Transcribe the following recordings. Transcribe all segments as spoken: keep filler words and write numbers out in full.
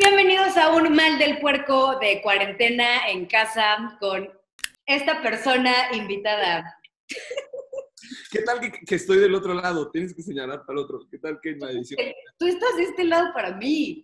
Bienvenidos a un mal del puerco de cuarentena en casa con esta persona invitada. ¿Qué tal que, que estoy del otro lado? Tienes que señalar para el otro. ¿Qué tal que en la edición? Tú estás de este lado para mí.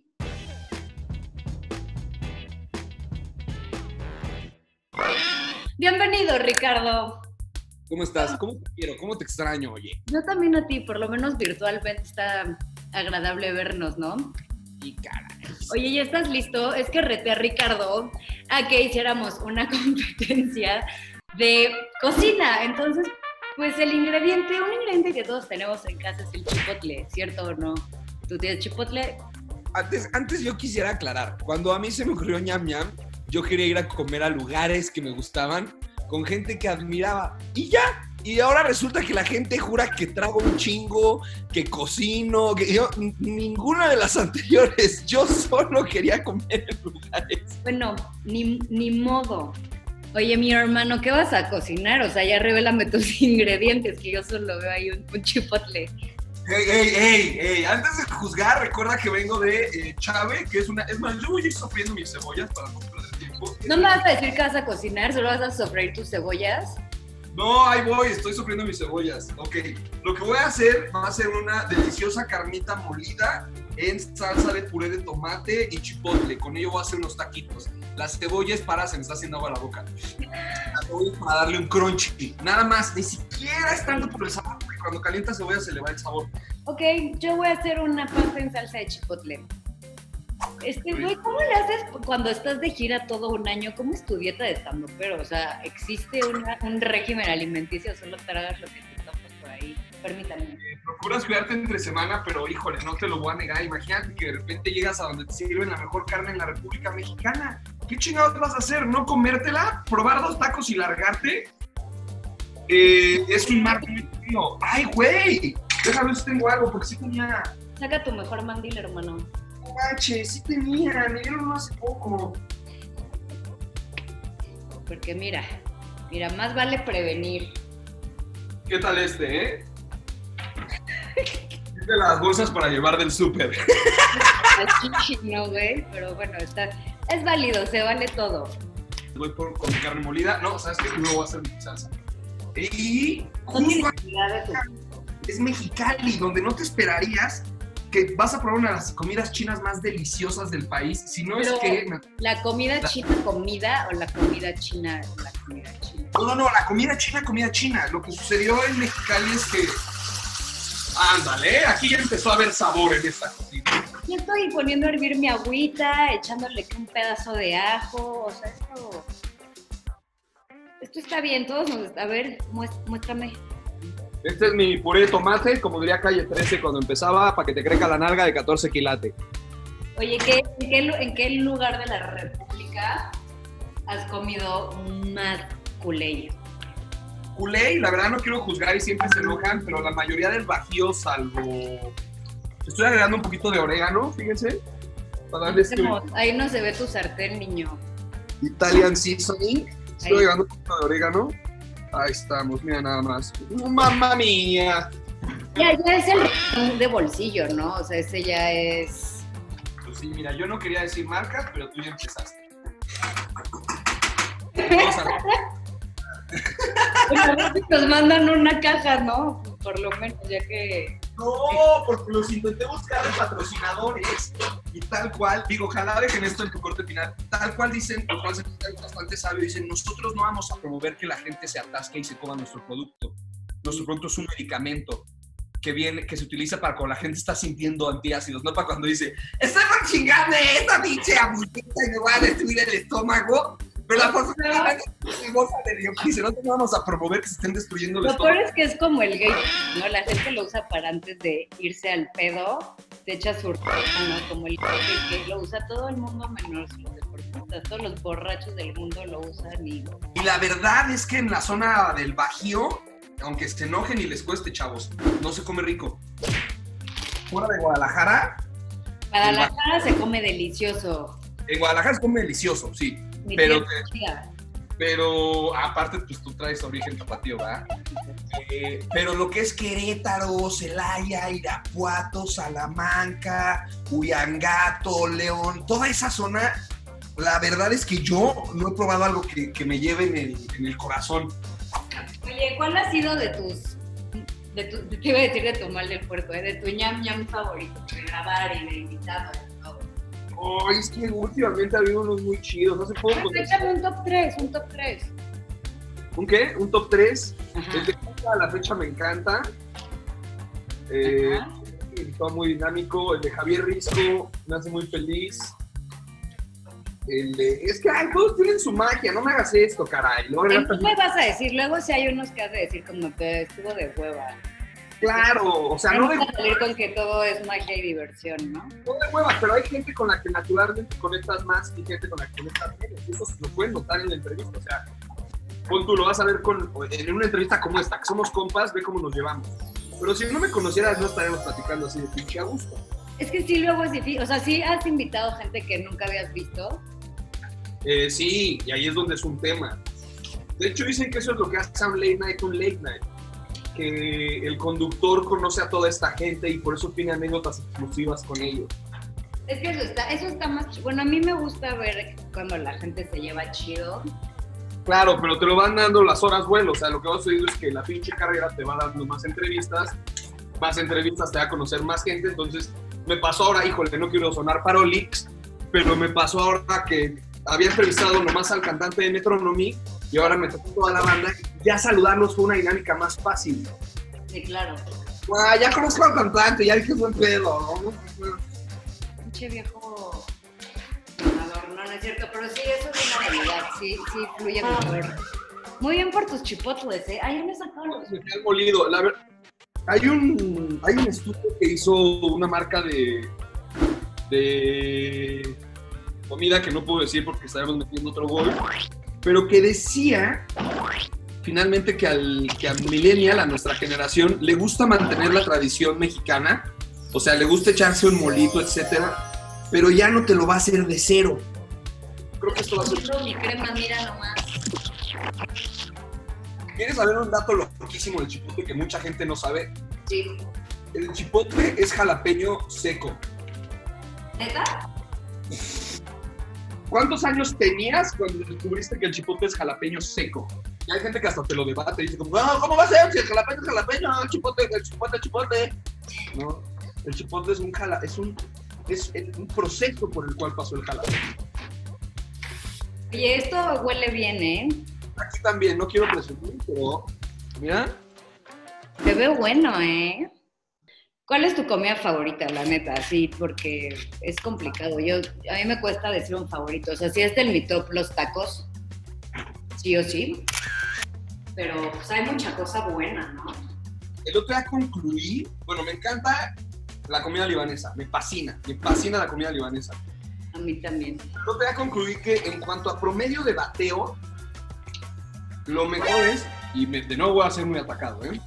Bienvenido, Ricardo. ¿Cómo estás? ¿Cómo te quiero? ¿Cómo te extraño, oye? Yo también a ti, por lo menos virtualmente está agradable vernos, ¿no? Y caray. Oye, ¿ya estás listo? Es que reté a Ricardo a que hiciéramos una competencia de cocina. Entonces, pues el ingrediente, un ingrediente que todos tenemos en casa es el chipotle, ¿cierto o no? ¿Tú tienes chipotle? Antes, antes yo quisiera aclarar, cuando a mí se me ocurrió ñam ñam, yo quería ir a comer a lugares que me gustaban, con gente que admiraba, y ya. Y ahora resulta que la gente jura que trago un chingo, que cocino, que yo, ninguna de las anteriores, yo solo quería comer en lugares. Bueno, ni, ni modo. Oye, mi hermano, ¿qué vas a cocinar? O sea, ya revélame tus ingredientes, que yo solo veo ahí un, un chipotle. Ey, ey, ey, ey, antes de juzgar, recuerda que vengo de eh, Chave, que es una... Es más, yo voy a ir sofriendo mis cebollas para no perder tiempo. ¿No me vas a decir que vas a cocinar? ¿Solo vas a sofreír tus cebollas? No, ahí voy, estoy sofriendo mis cebollas. Ok, lo que voy a hacer va a ser una deliciosa carnita molida en salsa de puré de tomate y chipotle. Con ello voy a hacer unos taquitos. Las cebollas para, se me está haciendo agua la boca. Las cebollas para darle un crunchy. Nada más, ni siquiera es tanto por el sabor, porque cuando calienta cebolla se le va el sabor. Ok, yo voy a hacer una pasta en salsa de chipotle. Este, güey, ¿cómo le haces cuando estás de gira todo un año? ¿Cómo es tu dieta de estandopero? O sea, ¿existe una, un régimen alimenticio o solo tragas lo que te topas por ahí? Permítame. Eh, procuras cuidarte entre semana, pero híjole, no te lo voy a negar. Imagínate que de repente llegas a donde te sirven la mejor carne en la República Mexicana. ¿Qué chingados vas a hacer? ¿No comértela? ¿Probar dos tacos y largarte? Eh, es un marco muy frío. ¡Ay, güey! Déjame ver si tengo algo, porque sí tenía... Saca tu mejor mandil, hermano. No manches, sí tenía, me dieron hace poco. Porque mira, mira, más vale prevenir. ¿Qué tal este, eh? Es de las bolsas para llevar del súper. No, güey, pero bueno, está, es válido, se vale todo. Voy por, con carne molida. No, ¿sabes qué? No voy a hacer mi salsa. Y justo es Mexicali, donde no te esperarías que vas a probar una de las comidas chinas más deliciosas del país. Si no pero es que... ¿la comida la... china comida o la comida china la comida china? No, no, no, la comida china, comida china. Lo que sucedió en Mexicali es que... Ándale, aquí ya empezó a haber sabor en esta cocina. Yo estoy poniendo a hervir mi agüita, echándole un pedazo de ajo, o sea, esto... Esto está bien, todos nos... A ver, muéstrame. Este es mi puré de tomate, como diría Calle trece cuando empezaba, para que te crezca la nalga de catorce quilates. Oye, ¿qué, en, qué, ¿en qué lugar de la República has comido más culé? Culé, la verdad no quiero juzgar y siempre se enojan, pero la mayoría del Bajío, salvo... Estoy agregando un poquito de orégano, fíjense. Para darles que... Ahí no se ve tu sartén, niño. Italian seasoning. Estoy ahí agregando un poquito de orégano. Ahí estamos, mira nada más. ¡Oh, mamma mía! Ya, ya es el de bolsillo, ¿no? O sea, ese ya es... Pues sí, mira, yo no quería decir marcas, pero tú ya empezaste. Bueno, nos mandan una caja, ¿no? Por lo menos, ya que... No, porque los intenté buscar de patrocinadores y tal cual, digo, ojalá dejen esto en tu corte final, tal cual dicen, lo cual se me hace bastante sabio, dicen, nosotros no vamos a promover que la gente se atasque y se coma nuestro producto. Nuestro producto es un medicamento que viene, que se utiliza para cuando la gente está sintiendo antiácidos, no para cuando dice, estoy por chingarme esta pinche abuelita y me voy a destruir el estómago. Pero la fortuna es goza de dióxido, no te vamos a promover que se estén destruyendo el estómago. Lo peor es que es como el gay, ¿no? La gente lo usa para antes de irse al pedo, te echa su... ¿no? Como el gay, que lo usa todo el mundo menos los deportistas, todos los borrachos del mundo lo usan y... Y la verdad es que en la zona del Bajío, aunque se enojen y les cueste, chavos, no se come rico. Fuera de Guadalajara... Guadalajara se come delicioso. En Guadalajara se come delicioso, sí. Mi pero te, Pero aparte, pues tú traes origen tapatío, ¿verdad? Eh, pero lo que es Querétaro, Celaya, Irapuato, Salamanca, Huyangato, León, toda esa zona, la verdad es que yo no he probado algo que, que me lleve en el, en el corazón. Oye, ¿cuál ha sido de tus, de tu, te iba a decir de tu mal del puerco, eh, de tu ñam ñam favorito, de grabar y de invitado? Oh, es que últimamente ha habido unos muy chidos, hace poco. Pues échame un top tres, un top tres. ¿Un qué? ¿Un top tres? Ajá. El de a la fecha me encanta. Eh, todo muy dinámico. El de Javier Risco me hace muy feliz. El de... Es que ay, todos tienen su magia, no me hagas esto, caray. Luego, ¿Qué me vas a decir? Luego si hay unos que has de decir como que estuvo de hueva. Claro, o sea, no, no de de salir con que todo es magia y diversión, ¿no? no de hueva, pero hay gente con la que naturalmente conectas más y gente con la que conectas menos. Y eso lo pueden notar en la entrevista, o sea, pon tú lo vas a ver con, en una entrevista como esta, que somos compas, ve cómo nos llevamos. Pero si no me conocieras, no estaríamos platicando así de pinche a gusto. Es que sí, luego es difícil, o sea, sí has invitado gente que nunca habías visto. Eh, sí, y ahí es donde es un tema. De hecho, dicen que eso es lo que hace a un late night un late night. Que el conductor conoce a toda esta gente y por eso tiene anécdotas exclusivas con ellos. Es que eso está, eso está más chido. Bueno, a mí me gusta ver cuando la gente se lleva chido. Claro, pero te lo van dando las horas vuelo. O sea, lo que vas a oír es que la pinche carrera te va dando más entrevistas, más entrevistas te va a conocer más gente. Entonces, me pasó ahora, híjole, no quiero sonar parolix, pero me pasó ahora que había entrevistado nomás al cantante de Metronomy y ahora me tocó toda la banda. Ya saludarlos fue una dinámica más fácil. Sí, claro. Ah, ya conozco al cantante, ya dije buen pedo, ¿no? Pinche viejo mamador, no, no es cierto, pero sí, eso es una realidad, sí, sí, fluye mejor. Muy bien por tus chipotles, ¿eh? Ay, me sacaron los... Me quedé molido. La ver... hay, un, hay un estudio que hizo una marca de, de comida que no puedo decir porque estaremos metiendo otro gol, pero que decía finalmente que al, que al millennial, a nuestra generación, le gusta mantener la tradición mexicana, o sea, le gusta echarse un molito, etcétera, pero ya no te lo va a hacer de cero. Creo que esto va a ser... Mi crema, mira nomás. ¿Quieres saber un dato loquísimo del chipotle que mucha gente no sabe? Sí. El chipotle es jalapeño seco. ¿Neta? ¿Cuántos años tenías cuando descubriste que el chipotle es jalapeño seco? Y hay gente que hasta te lo debate y dice como, no, ¿cómo va a ser? Si el jalapeño es jalapeño, el chipotle, el chipotle, el chipotle. No, el chipotle es un jala, es un, es un proceso por el cual pasó el jalapeño. Oye, esto huele bien, ¿eh? Aquí también, no quiero presumir, pero mira. Te veo bueno, ¿eh? ¿Cuál es tu comida favorita, la neta? Sí, porque es complicado. Yo, a mí me cuesta decir un favorito. O sea, sí está en mi top los tacos, sí o sí. Pero pues hay mucha cosa buena, ¿no? El otro día concluí, bueno, me encanta la comida libanesa, me fascina, me fascina la comida libanesa. A mí también. El otro día concluí que en cuanto a promedio de bateo, lo mejor es, y me, de nuevo voy a ser muy atacado, ¿eh?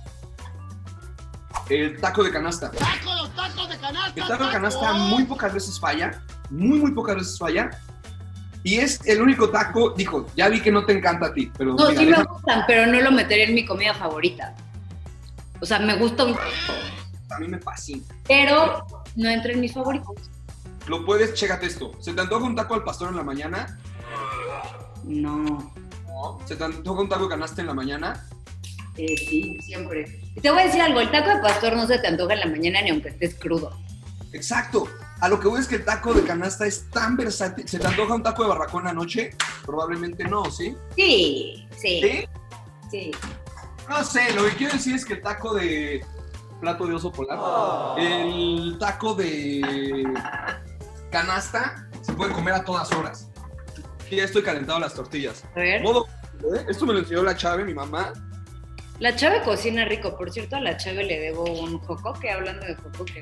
El taco de canasta. ¡Taco, los tacos de canasta! El taco de canasta muy pocas veces falla, muy, muy pocas veces falla. Y es el único taco, dijo, ya vi que no te encanta a ti, pero... No, mira, sí me deja... gustan, pero no lo metería en mi comida favorita. O sea, me gusta un... A mí me fascina. Pero no entra en mis favoritos. Lo puedes, chécate esto. ¿Se te antoja un taco al pastor en la mañana? No. No. ¿Se te antoja un taco de canasta en la mañana? Eh, sí, siempre. Y te voy a decir algo, el taco de pastor no se te antoja en la mañana ni aunque estés crudo. Exacto. A lo que voy es que el taco de canasta es tan versátil. ¿Se te antoja un taco de barbacoa en la noche? Probablemente no, ¿sí? Sí, sí. ¿Sí? Sí. No sé, lo que quiero decir es que el taco de plato de oso polar, oh. el taco de canasta se puede comer a todas horas. Ya estoy calentado las tortillas. A ver. Modo, ¿eh? Esto me lo enseñó la Chave, mi mamá. La Chave cocina rico. Por cierto, a la Chave le debo un jocoque, hablando de jocoque.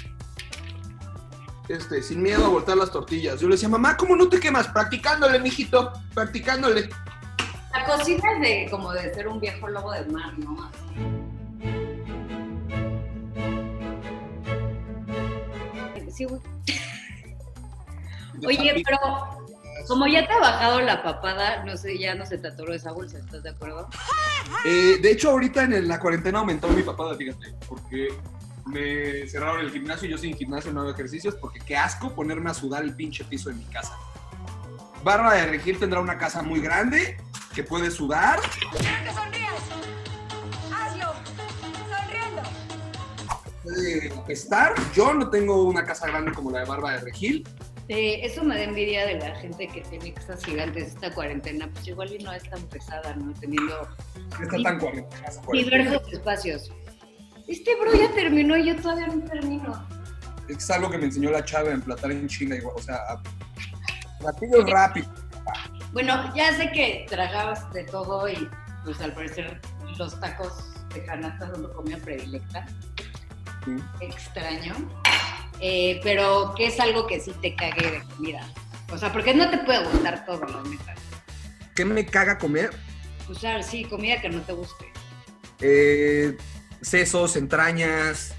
Este, sin miedo a voltear las tortillas. Yo le decía, mamá, ¿cómo no te quemas? Practicándole, mijito, practicándole. La cocina es de, como de ser un viejo lobo de mar, ¿no? Sí, güey. Oye, pero Como ya te ha bajado la papada, no sé, ya no se te atoró esa bolsa, ¿estás de acuerdo? Eh, de hecho, ahorita en la cuarentena aumentó mi papada, fíjate, porque me cerraron el gimnasio y yo sin gimnasio no hago ejercicios porque qué asco ponerme a sudar el pinche piso en mi casa. Bárbara de Regil tendrá una casa muy grande que puede sudar. ¡Quiero que sonrías! ¡Hazlo! ¡Sonriendo! Puede apestar. Yo no tengo una casa grande como la de Bárbara de Regil. Eh, eso me da envidia de la gente que tiene casas gigantes esta cuarentena, pues igual y no es tan pesada, ¿no? Teniendo No está tan cuarentena. diversos espacios. Este bro ya terminó y yo todavía no termino. Es que es algo que me enseñó la chava a emplatar en China, igual, o sea, a- rápido, rápido. Bueno, ya sé que tragabas de todo y pues al parecer los tacos de canasta son tu comida predilecta. Sí. Extraño. Eh, pero ¿qué es algo que sí te cague de comida? O sea, porque no te puede gustar todo, la neta. ¿Qué me caga comer? O sea, sí, comida que no te guste. Eh, sesos, entrañas,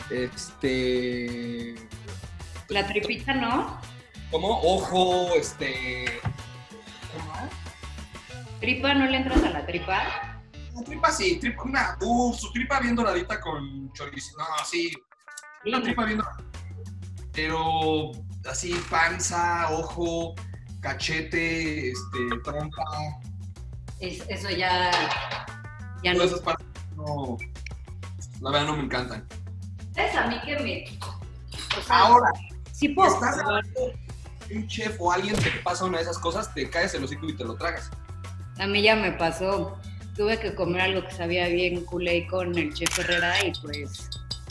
este... La tripita, ¿no? ¿Cómo? Ojo, este... ¿Cómo? ¿Tripa? ¿No le entras a la tripa? La tripa sí, tripa, una, uh, su tripa bien doradita con chorizo, no, sí, una Sí, tripa bien doradita, pero así panza, ojo, cachete, este, trompa, es- eso ya, ya no. todas esas partes no, la verdad no me encantan. ¿Sabes a mí que me... O sea, Ahora, sí puedo estás probar. hablando de un chef o alguien que te pasa una de esas cosas, te caes el hocico y te lo tragas. A mí ya me pasó. Tuve que comer algo que sabía bien culé con el chef Herrera y pues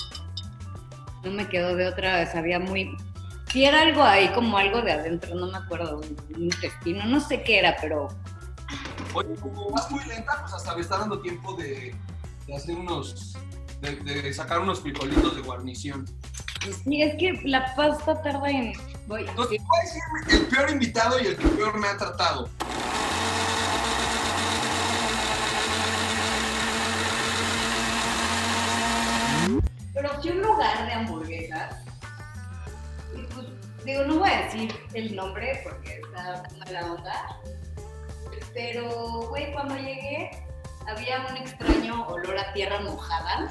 no me quedó de otra, sabía muy... Sí era algo ahí, como algo de adentro, no me acuerdo, un intestino, no sé qué era, pero... Oye, como vas muy lenta, pues hasta me está dando tiempo de, de hacer unos, de, de sacar unos frijolitos de guarnición. Sí, es que la pasta tarda en... Voy, Entonces, te voy a decir el peor invitado y el que peor me ha tratado. Pero fui a un lugar de hamburguesas y pues, digo, no voy a decir el nombre porque está mala onda, pero, güey, cuando llegué había un extraño olor a tierra mojada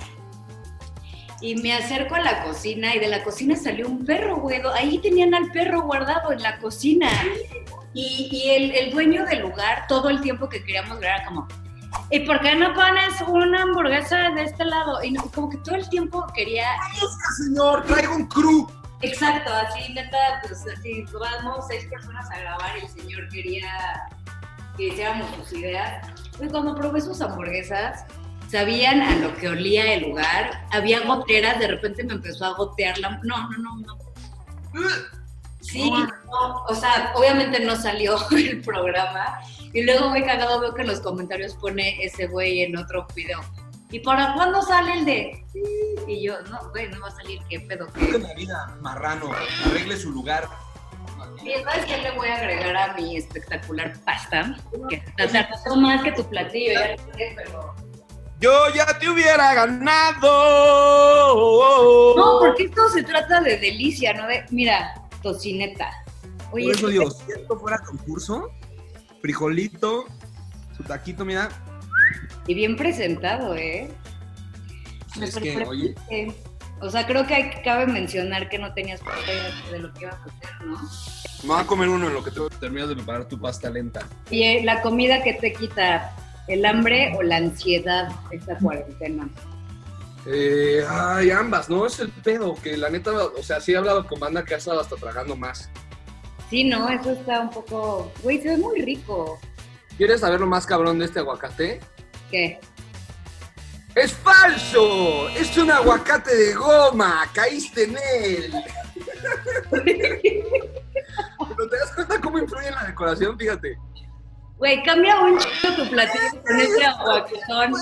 y me acerco a la cocina y de la cocina salió un perro, güey, ahí tenían al perro guardado en la cocina y, y el, el dueño del lugar todo el tiempo que queríamos ver era como... ¿Y por qué no pones una hamburguesa de este lado? Y no, como que todo el tiempo quería... Señor, traigo un crew. Exacto, así neta, pues así, vamos seis personas a grabar y el señor quería que hiciéramos sus ideas. Y cuando probé sus hamburguesas, sabían a lo que olía el lugar, había goteras, de repente me empezó a gotear la... No, no, no, no. Sí, no, o sea, obviamente no salió el programa. Y luego, muy cagado, veo que en los comentarios pone ese güey en otro video. ¿Y para cuándo sale el de...? Y yo, no, güey, no va a salir, ¿qué pedo? Que ¿Qué? la vida, marrano, arregle su lugar. Y ¿sabes qué le voy a agregar a mi espectacular pasta? Que te tardó más que tu platillo, ya lo sé, pero... Yo ya te hubiera ganado. No, porque esto se trata de delicia, ¿no? De, mira, tocineta. Oye, Por eso digo, si esto fuera concurso, frijolito, su taquito, mira. y bien presentado, ¿eh? Me Es que, oye, sorprende. O sea, creo que hay- cabe mencionar que no tenías idea de lo que ibas a hacer, ¿no? me voy a comer uno en lo que te terminas de preparar tu pasta lenta. Y eh, la comida que te quita, ¿el hambre o la ansiedad esta cuarentena? Eh, ay, ambas, ¿no? Es el pedo, que la neta, o sea, sí he hablado con banda que ha estado hasta tragando más. Sí, no, eso está un poco... Güey, se ve muy rico. ¿Quieres saber lo más cabrón de este aguacate? ¿Qué? ¡Es falso! ¡Es un aguacate de goma! ¡Caíste en él! Pero te das cuenta cómo influye en la decoración, fíjate. Güey, cambia un chico tu platillo con ese aguacatón.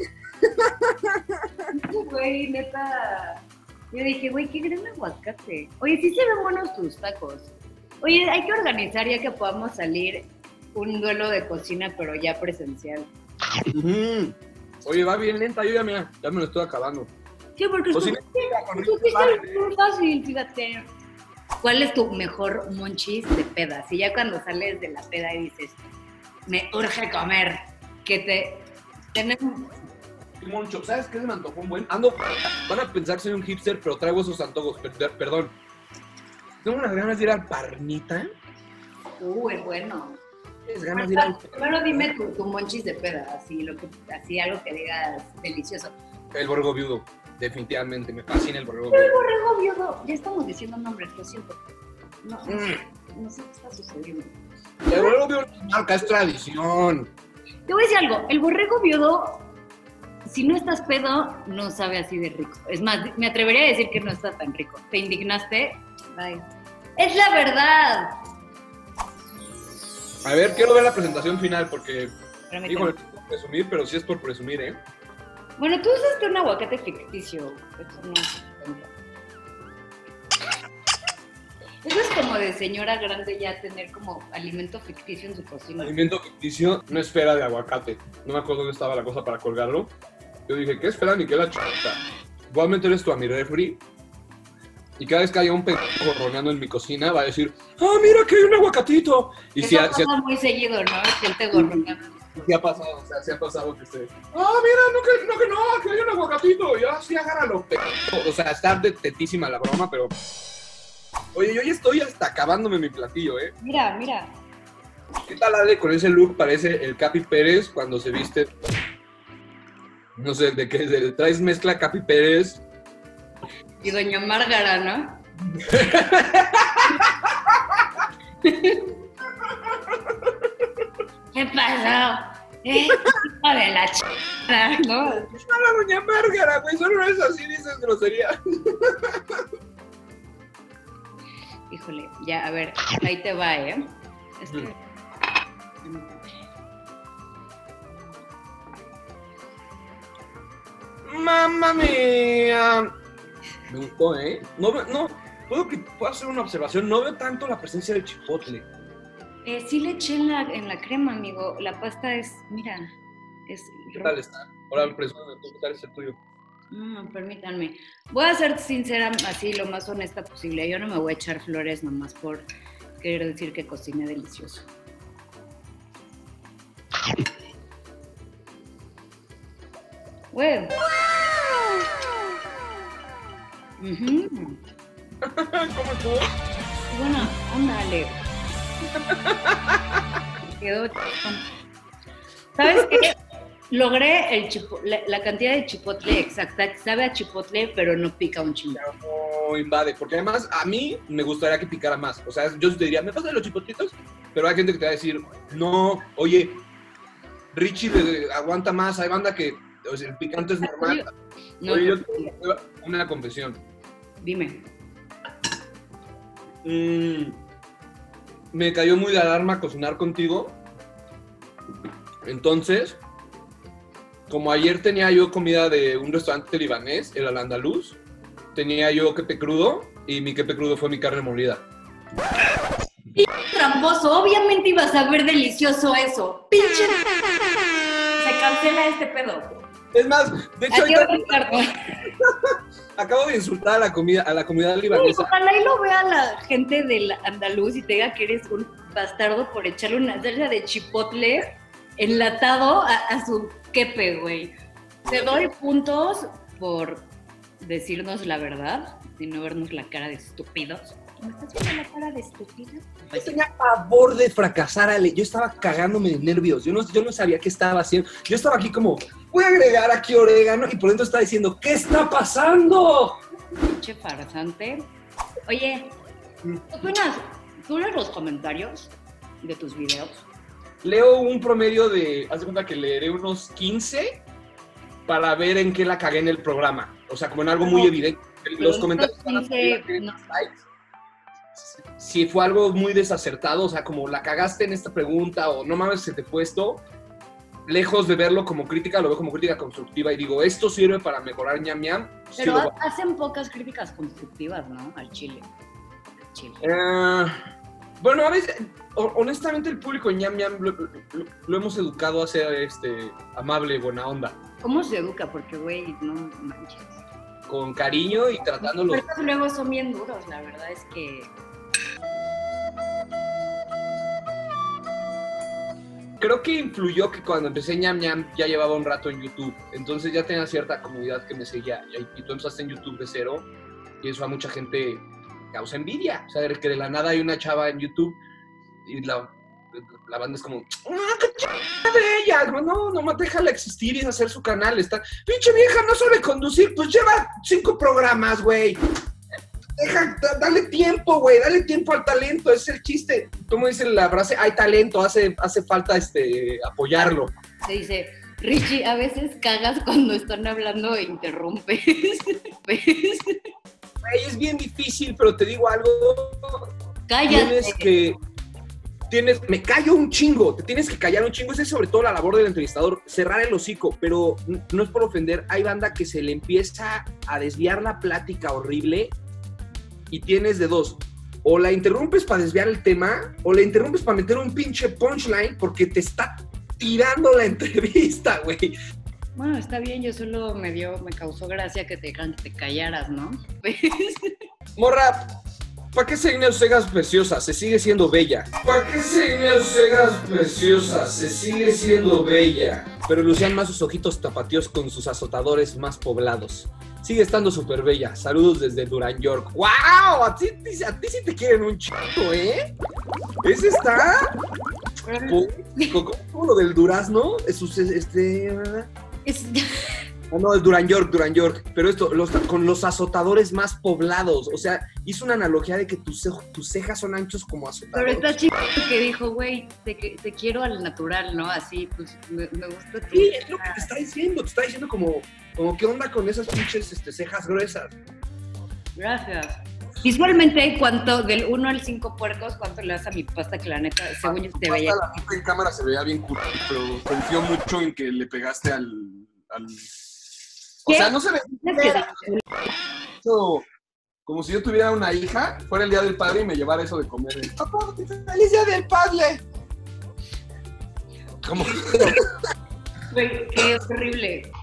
Güey, neta. Yo dije, güey, qué gran aguacate. Oye, sí se ven buenos tus tacos. Oye, hay que organizar ya que podamos salir un duelo de cocina, pero ya presencial. Uh-huh. Oye, va bien lenta, yo ya me, ya me lo estoy acabando. Sí, porque Cocina tú con tú ricos bares, es muy fácil, fíjate. ¿Cuál es tu mejor monchis de peda? Si ya cuando sales de la peda y dices, me urge comer, que te... Tenemos... Moncho, ¿sabes qué se me antojó un buen? Ando, van a pensar que soy un hipster, pero traigo esos antojos, per- perdón. Tengo unas ganas de ir al Parnita. Uh, es bueno. Tienes ganas de ir al... Primero dime tu, tu monchis de peda, así, lo que, así algo que digas delicioso. El borrego viudo, definitivamente, me fascina el borrego El viudo. borrego viudo, ya estamos diciendo nombres, lo siento. No, no, sé, Mm. no sé qué está sucediendo. El borrego viudo es marca, es tradición. Te voy a decir algo, el borrego viudo, si no estás pedo, no sabe así de rico. Es más, me atrevería a decir que no está tan rico. ¿Te indignaste? Bye. ¡Es la verdad! A ver, quiero ver la presentación final porque, Permíteme. híjole, no puedo presumir, pero sí es por presumir, ¿eh? Bueno, tú usaste un aguacate ficticio. Eso no se cuenta. Eso es como de señora grande ya tener como alimento ficticio en su cocina. Alimento ficticio, una esfera de aguacate. No me acuerdo dónde estaba la cosa para colgarlo. Yo dije, ¿qué esfera ni qué la chata? Voy a meter esto a mi refri. Y cada vez que haya un pendejo roneando en mi cocina, va a decir, ¡ah, mira que hay un aguacatito! Y Eso si ha, pasa si ha- muy seguido, ¿no? Gente gorroneando. si ha pasado, o sea, si ha pasado que esté, ¡ah, mira, no que no, que no, que hay un aguacatito! Ya, sí, agárralo, pendejo. O sea, está de tetísima la broma, pero... Oye, yo ya estoy hasta acabándome mi platillo, ¿eh? Mira, mira. ¿Qué tal, Ale? Con ese look parece el Capi Pérez cuando se viste... No sé, de qué, de, traes mezcla Capi Pérez... Y doña Márgara, ¿no? ¿Qué pasó? ¿Eh? Hijo de la ch... ¿no? ¡No, la doña Márgara, güey! Solo no es así, dices grosería. Híjole, ya, a ver, ahí te va, ¿eh? Es que... ¡Mamma mía! Me gustó, ¿eh? No, ve- no, puedo, que, puedo hacer una observación. No veo tanto la presencia del chipotle. Eh, sí le eché en la, en la crema, amigo. La pasta es, mira, es ¿Qué roja. tal está? Ahora presúmeme tú, ¿qué tal es el tuyo? Mm, permítanme. Voy a ser sincera, así lo más honesta posible. Yo no me voy a echar flores nomás por querer decir que cociné delicioso. Güey. Ujú. ¿Cómo estuvo? Buena onda, Ale. Quedó chingón. ¿Sabes qué? Logré el chipo- la, la cantidad de chipotle exacta, que sabe a chipotle, pero no pica un chingo. No invade, porque además a mí me gustaría que picara más. O sea, yo te diría, ¿me pasan los chipotlitos? Pero hay gente que te va a decir, no, oye, Richie le- aguanta más, hay banda que, o sea, el picante es normal. No, Oye, no, yo tengo una confesión. dime. Mm, me cayó muy de alarma cocinar contigo. Entonces, como ayer tenía yo comida de un restaurante libanés, el Al Andaluz, tenía yo quepe crudo y mi quepe crudo fue mi carne molida. Tramposo, obviamente iba a saber delicioso eso. Pinche. Se cancela este pedo. Es más, de hecho, Adiós, ahorita Ricardo. acabo de insultar a la comida, a la comunidad Uy, libanesa. ojalá y lo vea la gente del andaluz y te diga que eres un bastardo por echarle una salsa de chipotle enlatado a, a su quepe, güey. Te doy puntos por decirnos la verdad y no vernos la cara de estúpidos. ¿Me estás viendo la cara de estúpido? Yo tenía pavor de fracasar, Ale. Yo estaba cagándome de nervios. Yo no, yo no sabía qué estaba haciendo. Yo estaba aquí como, voy a agregar aquí orégano. Y por dentro estaba diciendo, ¿qué está pasando? Pinche farsante. Oye, ¿qué opinas? ¿Tú lees los comentarios de tus videos? Leo un promedio de, haz de cuenta que leeré unos quince para ver en qué la cagué en el programa. O sea, como en algo muy No, evidente. Pero Los estos comentarios van a quince, salir no, likes. Si fue algo muy desacertado, o sea, como la cagaste en esta pregunta o no mames, se te fue esto, lejos de verlo como crítica, lo veo como crítica constructiva y digo, esto sirve para mejorar ñam ñam. Sí pero lo voy ha- hacen pocas críticas constructivas, ¿no? Al chile. Al chile. a- Eh, bueno, a veces, ho- honestamente, el público en ñam ñam lo, lo- lo hemos educado a ser este, amable, buena onda. ¿Cómo se educa? Porque, güey, no manches. con cariño y tratándolos. Los puercos luego son bien duros, la verdad es que... Creo que influyó que cuando empecé ñam ñam ya llevaba un rato en YouTube, entonces ya tenía cierta comunidad que me seguía, y tú empezaste en YouTube de cero, y eso a mucha gente causa envidia, o sea, que de la nada hay una chava en YouTube, y la, la banda es como, ¡ah, qué ch... bella! No, no, déjala existir y hacer su canal, está, pinche vieja, no sabe conducir, pues lleva cinco programas, güey. Deja, dale tiempo, güey, dale tiempo al talento, ese es el chiste. Como dice la frase, hay talento, hace, hace falta este, apoyarlo. Se dice, Richie, a veces cagas cuando están hablando e interrumpes. Güey, es bien difícil, pero te digo algo. Cállate. Tienes que... Tienes, me callo un chingo, te tienes que callar un chingo. Esa es sobre todo la labor del entrevistador, cerrar el hocico, pero no es por ofender. Hay banda que se le empieza a desviar la plática horrible. Y tienes de dos, o la interrumpes para desviar el tema, o la interrumpes para meter un pinche punchline porque te está tirando la entrevista, güey. Bueno, está bien, yo solo me dio, me causó gracia que te dijeran que te callaras, ¿no? Morra, ¿para qué se cegas preciosas? Se sigue siendo bella. ¿Para qué se cegas preciosas? Se sigue siendo bella. Pero lucían más sus ojitos tapatíos con sus azotadores más poblados. Sigue estando súper bella. Saludos desde Durán, York. ¡Wow! A ti, a ti sí te quieren un chico, ¿eh? ¿Ese está? ¿Cómo, cómo lo del durazno? Es, este... Es... Ah, no, el Durán York, Durán York. Pero esto, los, con los azotadores más poblados. O sea, hizo una analogía de que tus, tus cejas son anchos como azotadores. Pero está chido que dijo, güey, te, te quiero al natural, ¿no? Así, pues, me, me gusta. Sí, es lo que te está diciendo. Te está diciendo como, como ¿qué onda con esas pinches este, cejas gruesas? Gracias. Visualmente, ¿cuánto, del uno al cinco puercos, cuánto le das a mi pasta que la neta, según yo, te veía? La neta en cámara se veía bien curada, pero confío mucho en que le pegaste al... al... O sea, no se ve eso, como si yo tuviera una hija, fuera el día del padre y me llevara eso de comer. ¡Papá, feliz día del padre! ¿Cómo? Güey, qué horrible.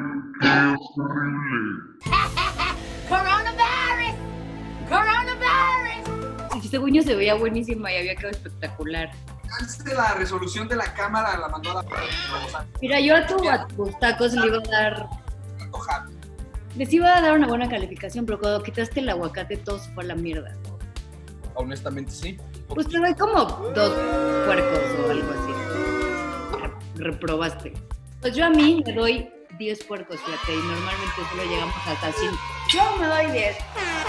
Coronavirus! Coronavirus! Y según yo se veía buenísima y había quedado espectacular. Antes de la resolución de la cámara la mandó a la... Mira, yo a, tu, a tus tacos le iba a dar... Les iba a dar una buena calificación, pero cuando quitaste el aguacate todo se fue a la mierda. Honestamente sí. Pues te doy como dos puercos o algo así. Reprobaste. Pues yo a mí le doy diez puercos, fíjate, y normalmente solo llegamos hasta cinco. Yo me doy diez.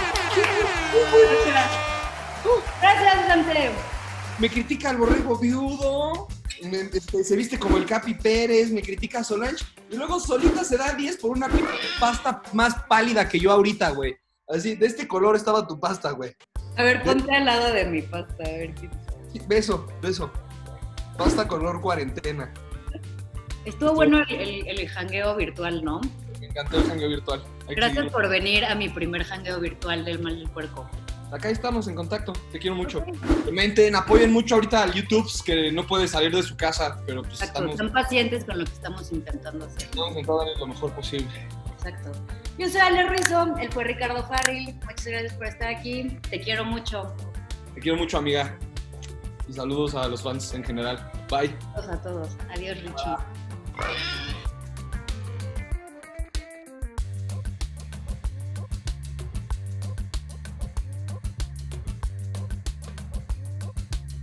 Gracias, Dante. Me critica el borrego viudo, me, este, se viste como el Capi Pérez, me critica Solange, y luego solita se da diez por una pasta más pálida que yo ahorita, güey. Así, de este color estaba tu pasta, güey. A ver, ponte al lado de mi pasta, a ver qué... Sí, beso, beso. Pasta color cuarentena. Estuvo bueno el, el, el jangueo virtual, ¿no? Me encantó el jangueo virtual. Hay Gracias por venir a mi primer jangueo virtual del Mal del Puerco. Acá estamos en contacto, te quiero mucho. Comenten, apoyen mucho ahorita al YouTube, que no puede salir de su casa, pero pues Exacto, estamos... están pacientes con lo que estamos intentando hacer. Estamos intentando darles lo mejor posible. Exacto. Yo soy Ale Ruizo, él fue Ricardo Farril. Muchas gracias por estar aquí. Te quiero mucho. Te quiero mucho, amiga. Y saludos a los fans en general. Bye. Saludos a todos. Adiós, Richie.